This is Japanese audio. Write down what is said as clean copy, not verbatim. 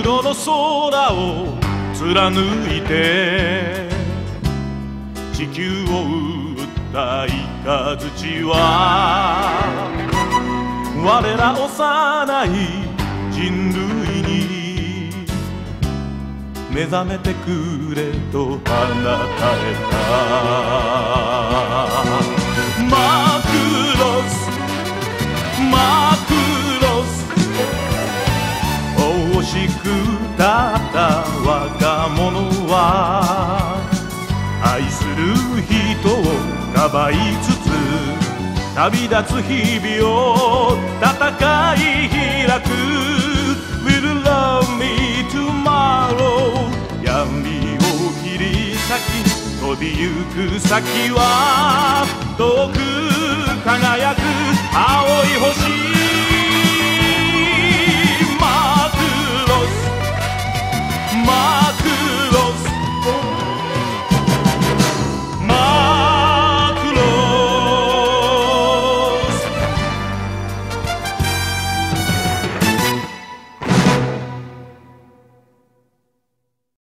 黒の空を貫いて地球を打った雷は我ら幼い人類に目覚めてくれと放たれた。マクロスマクロス惜しくたった若者は愛する人をかばいつつ旅立つ日々を戦い開く Will love me tomorrow 闇を切り裂き飛びゆく先は